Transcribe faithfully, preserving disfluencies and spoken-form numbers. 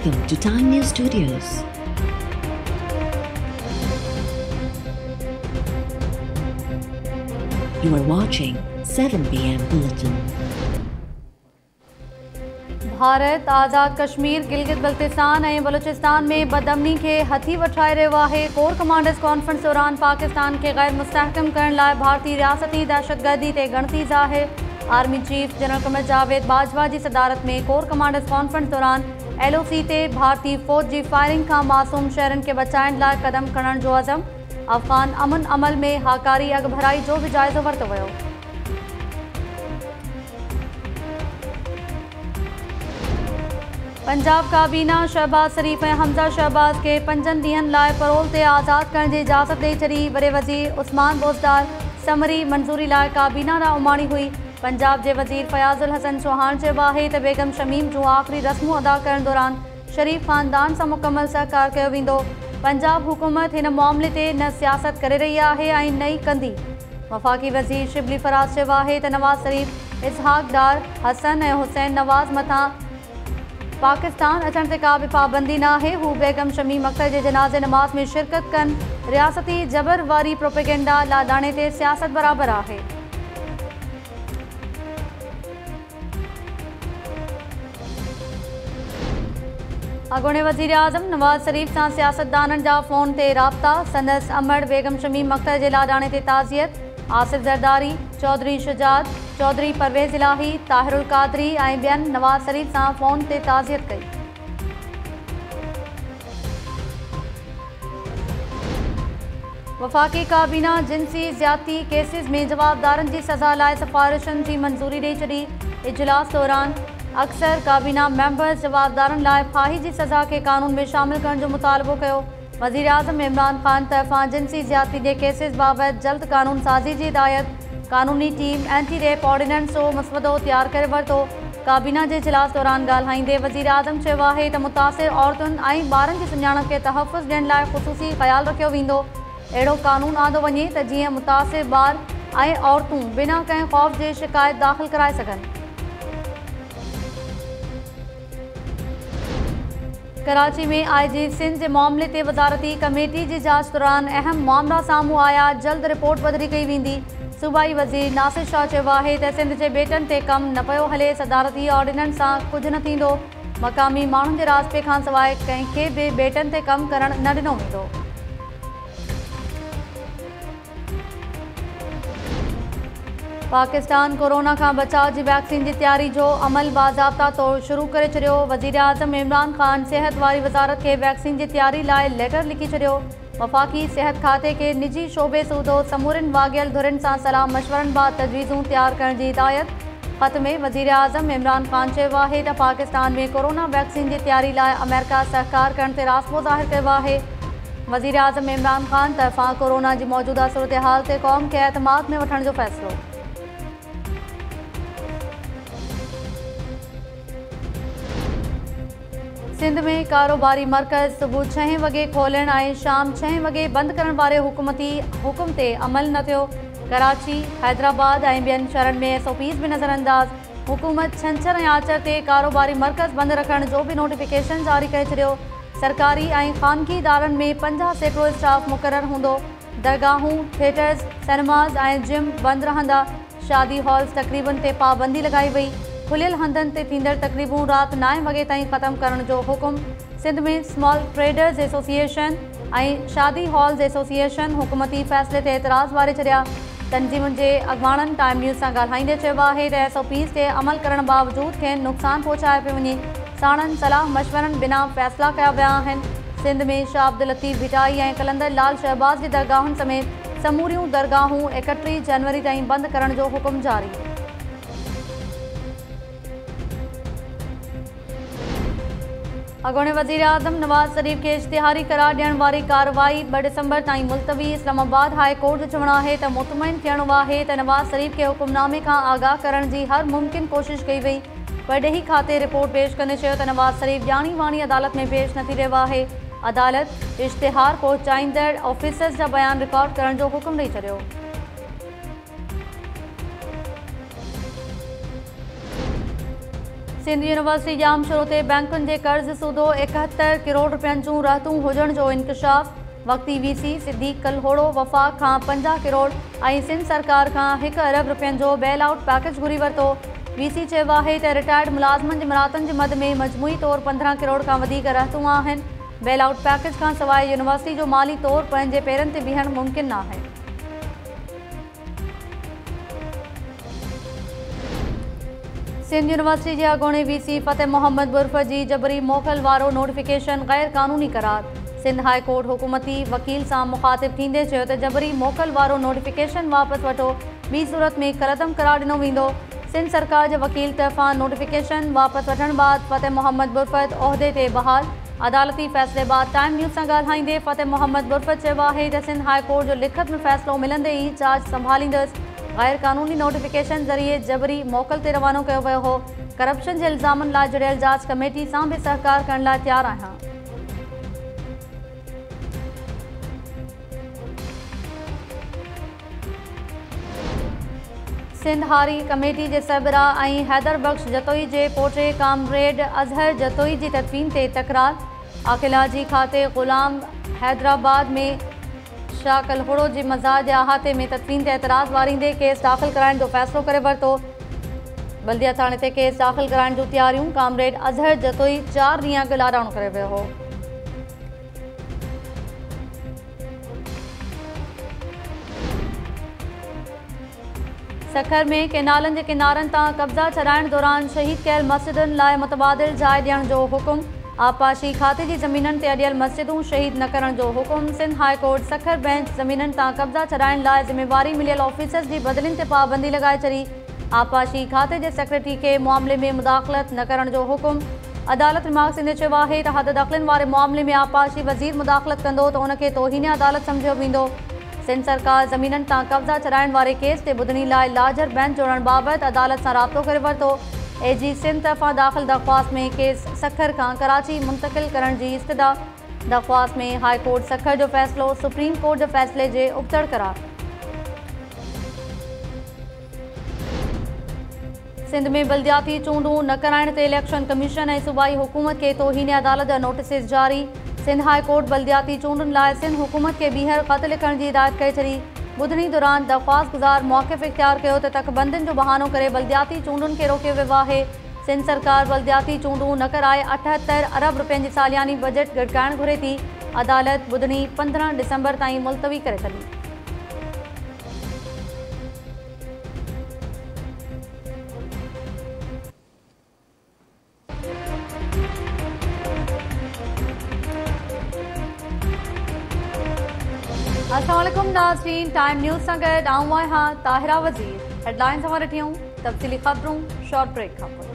Welcome to Time News Studios. You are watching seven p m Bulletin. Bharat Azad Kashmir Gilgit Baltistan ऐं बलूचिस्तान में बदअमनी के हथी वठाए रहियो आहे। कोर कमांडर्स कॉन्फ्रेंस दौरान पाकिस्तान के गैर मुस्तहकम करण लाइ भारतीय रियासती दहशतगर्दी ते ॻणती ज़ाहिर। Army chief general Qamar Javed Bajwa जी सदारत में कोर कमांडर्स कॉन्फ्रेंस दौरान एल ओ सी ते भारतीय फ़ौज जी फायरिंग खां मासूम शहरनि खे बचाइण लाइ क़दम खणण जो अज़म। अफ़गान अमन अमल में हाकारी अॻु भराई जो बि जाइज़ो वरितो वियो। पंजाब काबीना शहबाज शरीफ ऐं हमज़ा शहबाज के पंजनि ॾींहनि लाइ परोल ते आज़ाद करण जी इजाज़त ॾेई छॾी। वॾे वज़ीर उस्मान बोज़दार समरी मंज़ूरी लाइ काबीना ॾांहुं उमाणी हुई। पंजाब जे वज़ीर फयाज़ुल हसन चौहान चयो आहे त बेगम शमीम जूं आख़िरी रस्मूं अदा करण दौरान शरीफ ख़ानदान सां मुकमल सहकार कयो वेंदो। पंजाब हुकूमत हिन मामले ते न सियासत करे रही आहे ऐं न ई कंदी। वफ़ाक़ी वज़ीर शिबली फराज़ चयो आहे त नवाज़ शरीफ इसहाक़ डार हसन ऐं हुसैन नवाज़ मथां पाकिस्तान अचण ते का बि पाबंदी न आहे। हू बेगम शमीम अख्तर जे जनाज़े नमाज़ में शिरकत कनि। रियासती जबर वारी प्रोपेगेंडा लाॾाणे ते सियासत बराबरि आहे। अॻूणे वज़ीर आज़म नवाज़ शरीफ़ सां सियासतदाननि जा फ़ोन ते राब्ता। संदसि अमड़ बेगम शमीम अख्तर जे लाॾाणे ते ताज़ियत। आसिफ ज़रदारी, चौधरी शुजात, चौधरी परवेज़ इलाही, ताहिरुल क़ादरी ऐं ॿियनि नवाज़ शरीफ़ सां फ़ोन ते ताज़ियत कई। वफ़ाक़ी काबीना जिन्सी ज़्यादती केसिस में जवाबदारनि जी सज़ा लाइ सिफ़ारिशुनि जी मंज़ूरी ॾेई छॾी। इजलास दौरान अक्सर काबीना मेंबर्स जवाबदारनि लाइ फाही जी सज़ा खे कानून में शामिल करण जो मुतालबो कयो। वज़ीर आज़म इमरान ख़ान तरफ़ां जिन्सी ज़्यादती जे केसिस बाबति जल्द कानून साज़ी जी हिदायत। कानूनी टीम एंटी रेप ऑर्डिनेंस जो मसवदो तैयार करे वरितो। काबीना जे इजलास दौरान ॻाल्हाईंदे वज़ीर आज़म चयो आहे त मुतासिर औरतुनि ऐं ॿारनि जी सुञाणप खे तहफ़ुज़ ॾियण लाइ ख़ुसूसी ख़्यालु रखियो वेंदो। अहिड़ो कानून आंदो वञे त जीअं मुतासिर ॿार ऐं औरतूं बिना कंहिं ख़ौफ़ जे शिकायत दाख़िल कराए सघनि। कराची में आई जी सिंध जे मामले ते वज़ारती कमेटी जी जांच दौरान अहम मामला साम्हूं आया। जल्द रिपोर्ट बदिली कई वेंदी। सूबाई वज़ीर नासिर शाह चयो आहे त सिंध जे बेटनि ते कमु न पियो हले। सदारती ऑर्डिनेंस सां कुझु न थींदो। मक़ामी माण्हुनि जे रास्ते खां सवाइ कंहिंखे बि बेटनि ते कमु करणु न ॾिनो वेंदो। पाकिस्तान कोरोना खां बचाव जी वैक्सीन जी तैयारी जो अमल बाज़ाब्ता तौर शुरू करे छॾियो। वज़ीर आज़म इमरान ख़ान सिहत वारी वज़ारत खे वैक्सीन जी तैयारी लाइ लेटर लिखी छॾियो। वफ़ाक़ी सिहत खाते खे निजी शोबे सूदो समूरनि वाॻियल धुरनि सां सलाह मशवरनि बाबति तजवीज़ूं तैयार करण जी हिदायत। ख़त में वज़ीर आज़म इमरान ख़ान चयो आहे त पाकिस्तान में कोरोना वैक्सीन जी तैयारी लाइ अमेरिका सहकार करण ते राज़िबो ज़ाहिर कयो आहे। वज़ीर आज़म इमरान ख़ान तरफ़ां कोरोना जी मौजूदा सूरत हाल ते क़ौम खे एतमाद में वठण जो फ़ैसिलो। सिंध में कारोबारी मर्कज़ सुबुह छहें वॻे खोलण ऐं शाम छहें वॻे बंदि करण वारे हुकूमती हुकुम ते अमल न थियो। कराची, हैदराबाद ऐं ॿियनि शहरनि में एस ओ पीज़ बि नज़रअंदाज़। हुकूमत छंछर ऐं आचर ते कारोबारी मर्कज़ बंदि रखण जो बि नोटिफिकेशन जारी करे छॾियो। सरकारी ऐं ख़ानगी इदारनि में पंजाह सैकड़ो स्टाफ मुक़ररु हूंदो। दरगाहूं, थिएटर्स, सिनेमाज़ ऐं जिम बंदि रहंदा। शादी हॉल्स तक़रीबनि ते पाबंदी लॻाई वई। खुलियल हंधनि ते थींदड़ तक़रीबूं राति नाएं वॻे ताईं ख़तमु करण जो हुकुम। सिंध में स्मॉल ट्रेडर्स एसोसिएशन ऐं शादी हॉल्स एसोसिएशन हुकूमती फ़ैसिले ते एतिराज़ वारे छॾिया। तंज़ीमुनि जे अॻवाननि टाइम न्यूज़ सां ॻाल्हाईंदे चयो आहे त एस ओ पीज़ ते अमल करण बावजूदि खेनि नुक़सानु पहुचाए पियो वञे। साणनि सलाह मशवरनि बिना फ़ैसिला कया विया आहिनि। सिंध में शाह अब्दुल लतीफ़ भिटाई ऐं कलंदर लाल शहबाज जी दरगाहुनि समेत समूरियूं दरगाहूं एकटीह जनवरी ताईं बंदि करण जो हुकुम जारी। अॻूणे वज़ीर आज़म नवाज़ शरीफ़ खे इश्तिहारी करार ॾियण वारी कार्रवाई ॿ डिसंबर ताईं मुलतवी। इस्लामाबाद हाई कोर्ट जो चवणु आहे त मुतमइन थियणो आहे त नवाज़ शरीफ़ खे हुकुमनामे खां आगाह करण जी हर मुमकिन कोशिश कई वई। वॾेही खाते रिपोर्ट पेश कंदे चयो त नवाज़ शरीफ़ ॼाणी वाणी अदालत में पेश न थी रहियो आहे। अदालत इश्तिहार पहुचाईंदड़ ऑफिसर्स जा बयान रिकॉर्ड करण जो हुकुम ॾेई छॾियो। सिंध यूनिवर्सिटी जाम शुरू थे बैंकुनि जे कर्ज़ सूदो एकहतरि करोड़ रुपयनि जूं रहतूं हुजण जो इंकशाफ। वक्ती वीसी सिद्दीक कलहोड़ो वफ़ाक़ खां पंजाह करोड़ ऐं सिंध सरकार खां हिकु अरब रुपयनि जो बेल आउट पैकेज घुरी वरितो। वीसी चयो आहे त रिटायर्ड मुलाज़िमनि जे मरातनि जे मद में मजमूई तौरु पंद्रहं करोड़ खां वधीक रहतूं आहिनि। बेल आउट पैकेज खां सवाइ यूनिवर्सिटी जो माली तौरु पंहिंजे पेरनि ते बीहणु मुमकिन नाहे। सिंध यूनिवर्सिटी जे अॻूणे वीसी फ़तेह मोहम्मद बुर्फ जी जबरी मोकल वारो नोटिफिकेशन गैर क़ानूनी करार। सिंध हाई कोर्ट हुकूमती वकील सां मुख़ातिब थींदे चयो त जबरी मोकल वारो नोटिफिकेशन वापसि वठो, ॿी सूरत में कलदम करार ॾिनो वेंदो। सिंध सरकार जे वकील तरफ़ां नोटिफिकेशन वापसि वठण बैदि फ़तेह मोहम्मद बुरफत उहिदे ते बहाल। अदालती फ़ैसिले बैदि टाइम न्यूज़ सां ॻाल्हाईंदे फ़तेह मोहम्मद बुरफत चयो आहे त सिंध हाई कोर्ट जो लिखत में फ़ैसिलो मिलंदे ई चार्ज संभालींदसि। गैर क़ानूनी नोटिफिकेशन ज़रिए जबरी मोकल ते रवानो कयो वियो हो। करप्शन जे इल्ज़ामनि लाइ जुड़ियल जांच कमेटी सां बि सहकार करण लाइ तयारु आहियां। सिंध हारी कमेटी जे सरबरा ऐं हैदर बख्श जतोई जे पोटे कामरेड अज़हर जतोई जी तदफ़ीन ते तकरार। आखिलाजी खाते ग़ुलाम हैदराबाद में शाह कलहोड़ो जे मज़ार जे अहाते में तदफ़ीन ते एतराज़ वारींदे केस दाख़िल कराइण जो फ़ैसिलो करे वरितो। बल्दिया थाणे ते केस दाख़िल कराइण जूं तयारियूं। कामरेड अज़हर जतोई चारि ॾींहं अॻु लाॾाणो करे वियो हो। सखर में केनालनि जे किनारनि तां कब्ज़ा छॾाइण दौरान शहीद कयल मस्जिदुनि लाइ मुतबादिल जाइ ॾियण जो हुकुम। आबपाशी खाते जी ज़मीननि ते अॾियल मस्जिदूं शहीद न करण जो हुकुम। Sindh high court Sukkur bench ज़मीननि तां कब्ज़ा छॾाइण लाइ ज़िम्मेवारी मिलियल ऑफिसर्स जी बदिलियुनि ते पाबंदी लॻाए छॾी। आबपाशी खाते जे सेक्रेटरी खे मामले में मुदाख़लत न करण जो हुकुम। अदालत रिमार्क सिंध चयो आहे त हद दख़लनि वारे मामले में आबपाशी वज़ीर मुदाख़लत कंदो त उनखे तौहीन अदालत सम्झियो वेंदो। सिंध सरकार ज़मीननि तां कब्ज़ा छॾाइण वारे केस ते ॿुधणी लाइ लार्जर बेंच जोड़ण बाबति अदालत सां राब्तो करे वरितो। एजी सिंध तरफ़ां दाख़िल दरख़्वास्त में केस सखर खां कराची मुंतक़िल करण जी इस्तदा। दरख़्वास्त में हाई कोर्ट सखर जो फ़ैसिलो सुप्रीम कोर्ट जे फ़ैसिले जे उबतड़ करार। सिंध में बल्दियाती चूंडूं न कराइण ते इलेक्शन कमीशन ऐं सूबाई हुकूमत खे तौहीन अदालत जा नोटिस जारी। सिंध हाई कोर्ट बल्दियाती चूंडुनि लाइ सिंध हुकूमत खे ॿीहर ख़त लिखण जी हिदायत करे छॾी। ॿुधणी दौरान दरख़्वास्त गुज़ार मौक़िफ़ इख़्तियार कयो त तकबंदियुनि जो बहानो करे बल्दियाती चूंडुनि खे रोकियो वियो आहे। सिंध सरकार बल्दियाती चूंडूं न कराए अठहतरि अरब रुपयनि जी सालियानी बजट गॾिकाइण घुरे थी। अदालत ॿुधणी पंद्रहं डिसंबर ताईं मुलतवी करे छॾी। अस्सलाम वालेकुम नाज़रीन, टाइम न्यूज़ सां गॾु आऊं आहियां ताहिरा वज़ीर। हेडलाइंस हमारे टियूं तफ़सीली ख़बरूं शॉर्ट ब्रेक खां पोइ।